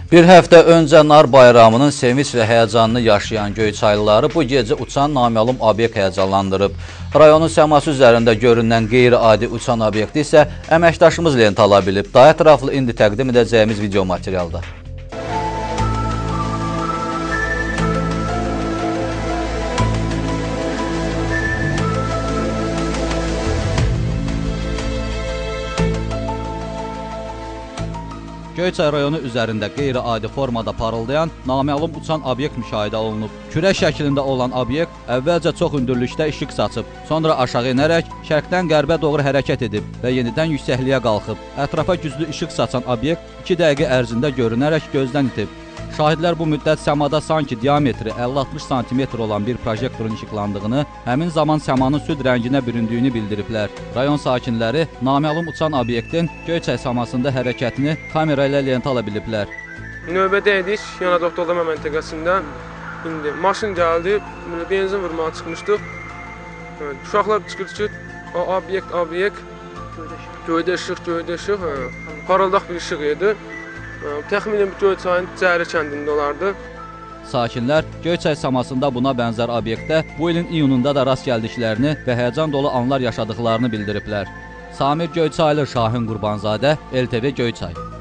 Bir həftə öncə Nar bayramının sevinç və həyəcanını yaşayan Göyçaylıları bu gecə uçan naməlum obyekt həyəcanlandırıb. Rayonun səması üzərində görünən qeyri-adi uçan obyekti isə əməkdaşımız lenta ala bilib. Daha ətraflı indi təqdim edəcəyimiz video materialda. Göyçay rayonu üzərində qeyri-adi formada parıldayan naməlum uçan obyekt müşahidə olunub. Kürək şəklində olan obyekt əvvəlcə çox hündürlükdə işıq saçıb, sonra aşağı inərək şərqdən qərbə doğru hərəkət edib və yenidən yüksəkliyə qalxıb. Ətrafa güclü işıq saçan obyekt 2 dəqiqə ərzində görünərək gözdən itib. Şahidlər bu müddət səmada sanki diametri 50-60 sm olan bir projektorun işıqlandığını, həmin zaman səmanın süd rənginə büründüyünü bildiriblər. Rayon sakinləri naməlum uçan obyektin Göyçay səmasında hərəkətini kamera ilə lenta ala biliblər. Növbədə idik, Yanadaq Dolama məntəqəsində. İndi maşın gəldi, benzin vurmağa çıxmışdıq. Uşaqlar çıxır ki, obyekt, göydə işıq, parıldaq bir işıq idi. Təxminən Göyçayın Cəhri kəndində olardı. Sakinlər Göyçay səmasında buna bənzər obyektdə bu ilin iyununda da rast gəldiklərini və həyəcan dolu anlar yaşadıqlarını bildiriblər. Samir Göyçaylı, Şahin Qurbanzadə, LTV Göyçay.